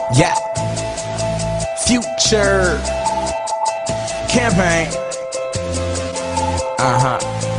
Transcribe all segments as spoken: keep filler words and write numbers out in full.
Yeah. Future campaign. Uh-huh.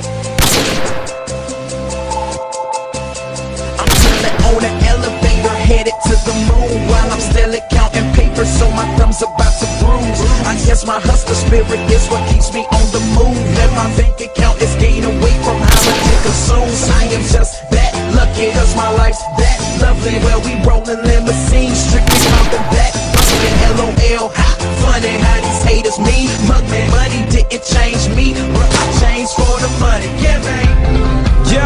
I'm chillin' on an elevator headed to the moon while I'm still counting paper, so my thumb's about to bruise. I guess my hustler spirit is what keeps me on the move. And my bank account is gained away from how much it consumes. I am just that lucky, cause my life's that lovely. Well, we rollin' limousines, strictly pumping that bustin'. L O L, ha, funny how these haters mean. Mug me, money didn't change me, but I changed for the money. Yeah, man. Yo,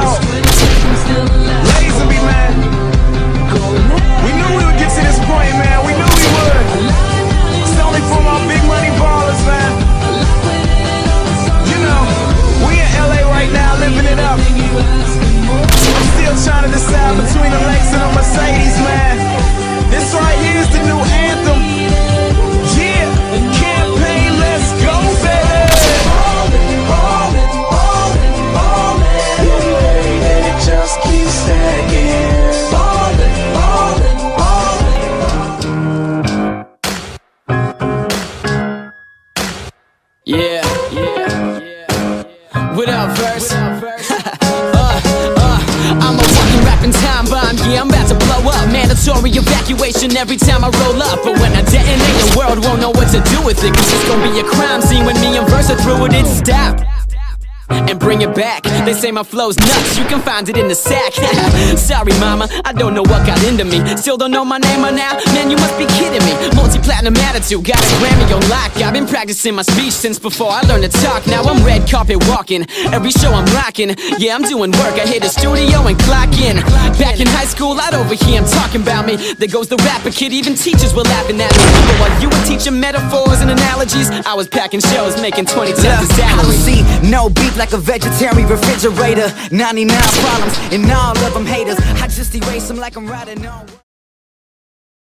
Lazy man. We knew we would get to this point, man. We knew we would. It's only for my big money ballers, man. You know, we in L A right now, living it up. I'm still trying to decide between the Lex and the Mercedes, man. This right here is the new anthem. Yeah, campaign, let's go, baby. Ballin', ballin', ballin', ballin', and it just keeps stacking. Ballin', ballin', ballin'. Yeah, yeah, yeah. What up, verse? uh, uh, I'm a walking rapping time bomb. Yeah, I'm about to blow up. Mandatory evacuation every time I roll up. But when I detonate, the world won't know what to do with it, cause it's gonna be a crime scene when me and Verse are through with it. Stop and bring it back. They say my flow's nuts, you can find it in the sack. Sorry mama, I don't know what got into me. Still don't know my name or now? Man, you must be kidding me. Multi-platinum attitude, got a Grammy on lock. I've been practicing my speech since before I learned to talk. Now I'm red carpet walking, every show I'm rocking. Yeah, I'm doing work, I hit the studio and clock in. Back in high school, I'd overhear him talking about me. There goes the rapper kid, even teachers were laughing at me. But while you were teaching metaphors and analogies, I was packing shows, making twenty times the salary. I don't see no beef like a vegetarian refrigerator. Ninety-nine problems and all of them haters. I just erase them like I'm riding on